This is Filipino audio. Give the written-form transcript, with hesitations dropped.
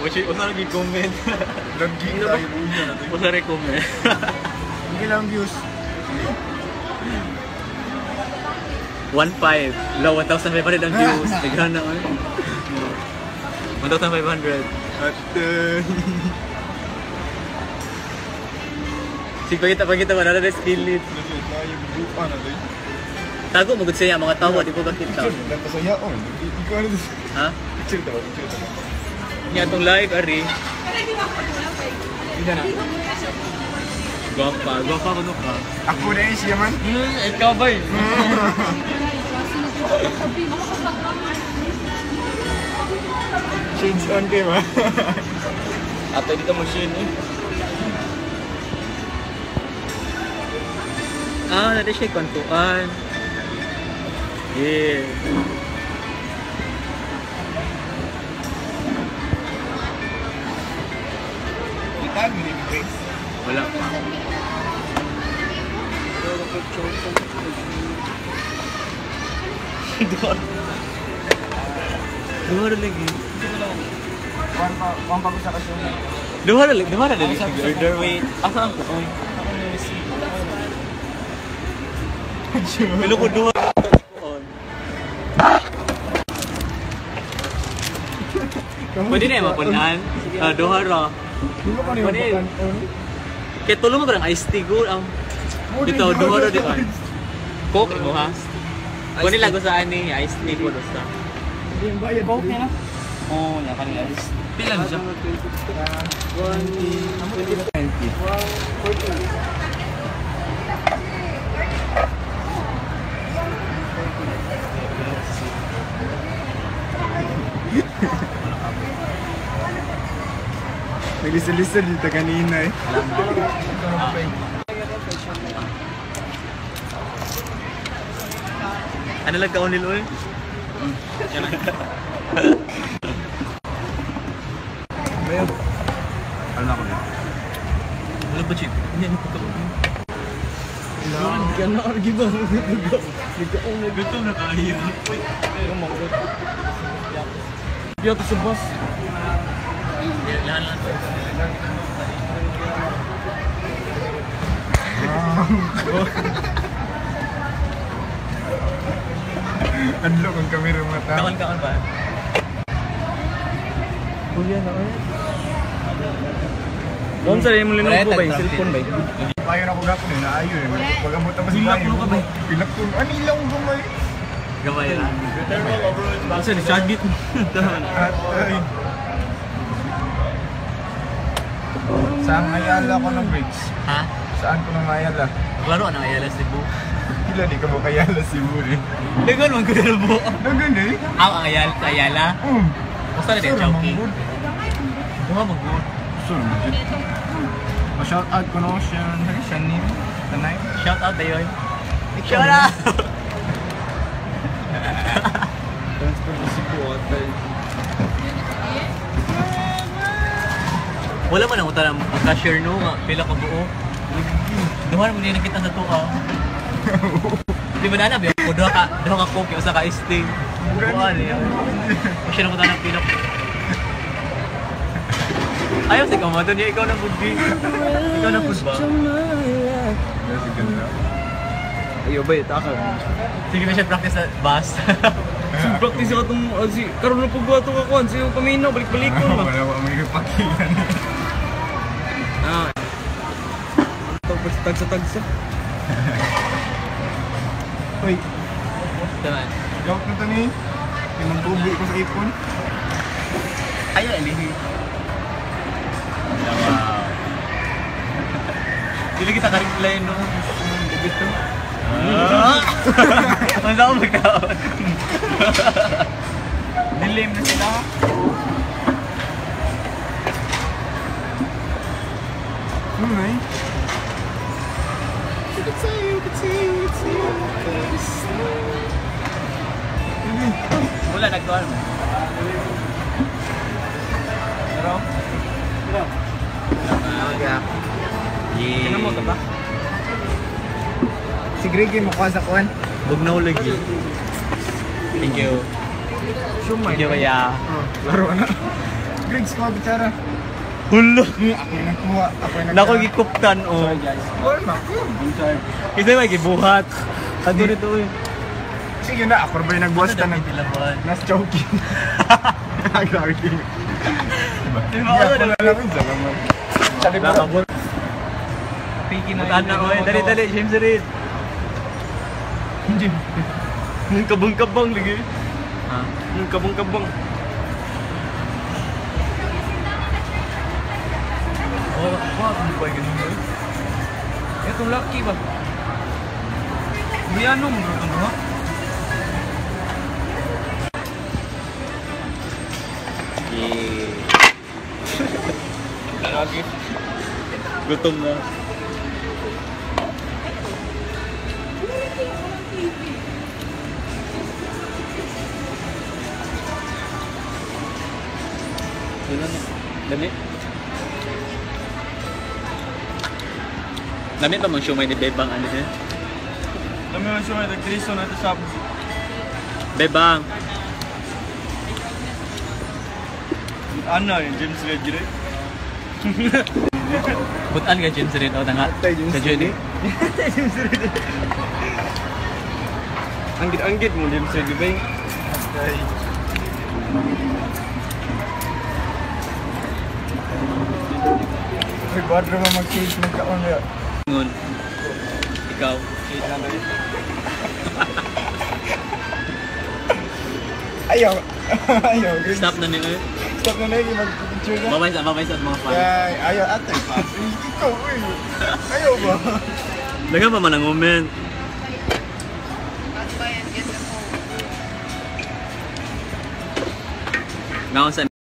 Usa lagi comment. Lagi tayo niya. Usa recommend. Hindi lang views. 1,500. Low 1,500 ang views. Tignan na oy. 1,500. At sige pagkita mo na skill lead. Tago mo gud siya mga tawo di ko bakita. Nagpasaya on. Ikaw ano? Ha? Picture daw, picture daw. Nya tong live ari. Ida na. Gwapa kuno ka. Ako na siya man. Ikaw ba? Shades on kayo ha. Ato dito mo shine eh. Nade siya kwantuan. Yeah. Kita gini guys. Wala pa. Dua lagi. Wan pa ko sa kasyon. Dua lagi. Order wait. Asa ang kuoy? Bilo ko dua. Pwede na yung mapunan. Duha ra. Dilo ka niyo bakan. Kaya tulong mo ba ng iced tea go? Dito, duha ra dito. Coke mo ha? Kunin lang ko sa ani, iced tea ko doon sa. Yung bayad. Coke na? Oo, nakanil iced. Pilan siya? 20. Naglisod-lisod dito kanina eh. Ano lang kaon nilo eh? Ayun. Ano na ako na? Wala ba chip? Hindi ano ko kaon. Yan na argi ba? Gutom na kayo. Biyato sa bus. Lahat lang. Anlo kung kamera mata. Kaon ba? Kuya na oy. Doon sa mo linog ko ba yung cellphone ba? Payo na ko gapon eh, naayo eh. Pag-amot na mas Pilak ko ka ba? Pilak ko. Ano ilaw gamay? Gamay lang. Kasi ni Shagit. Ay. Saan ayala ko ng breaks? Ha? Saan ko nang ayala? Klaro na ayala si Bu. Kila di ka mo kayala si Buri. Dagan man ko na Bu. Dagan eh? Ang ayala. Basta na din joking. Buha mag-good. Sure. Ma-shout out ko no siya. Siya ni Tanay. Shout out dayoy. Shout out! Transfer ko si Buatay. Wala man ang utang ang cashier no nga pila ka buo. Duha mo din nakita sa tuwa. Di ba na biyo ko duha ka coke usa ka iced tea. Buwan niya. Kasi na utang pila. Ayaw si Kamato niya ikaw na bugbi. Ikaw na pud ba? Sige ganda. Ayo ba ita ka. Sige na siya practice sa bus. Practice ako itong, karoon na pagbato ka kuhan, siya paminaw, balik-balik ko. Wala ba may kapakilan. Tapos tagsa-tagsa. Uy, Taman. joke na ito ni. Yung magbubi ko sa ipon. Ayaw alihi. Wow. Dili kita ka-reply no. Dito. Ang daw magkaon. Dilim na sila. Ay. Wala nagtuan mo. Pero? Kailan mo ito ba? Si Gregy mo kuha sa kuhan. Bugnaw lagi. Thank you. Sumay. Thank you kaya. Laro na. Greg, squad bicara. Hulo. Ako yung nagkuha. Ako yung Nako gikuptan oh. Sorry guys. Oh, naku. I'm sorry. Kasi may gibuhat. Ano nito eh. Sige na, ako ba yung nagbuwas ka ng... Nas choking. Nag-larking. Diba? Ako na lang yung salamat. Sabi ba? Matahan na ko eh. Dali, James Reed. Kabang-kabang lagi. Ha? Kabang-kabang. Oh, ano ba ganun ba? Ito lucky ba? Biyanong bro ito ha? Lagi. Gutom na. Dami. Dami pa mang siomay ni Bebang ano eh. Kami ang siya may nagkriso na ito sa Bebang. ano yung James Reggie Ray? Butan ka James Reed o tanga. Sa Judy. Anggit-anggit mo James Reggie ba? Okay. Ay, badro mo mag-cage magkaon na. Ngun. Ikaw. Ayaw. Ayaw. Greg. Stop na niyo eh. Stop na na yung mag-picture na. Babay sa mga fan. Ay, ayaw ate. Ikaw, uy. Ayaw ba? Dagan pa man ang moment. Ngaon sa